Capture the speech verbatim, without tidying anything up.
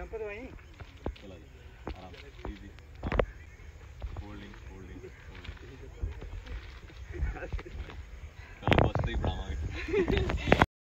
jump तो वहीं चला जा आराम से इजी होल्डिंग होल्डिंग होल्डिंग चलो बस तो ही पढ़ावांगे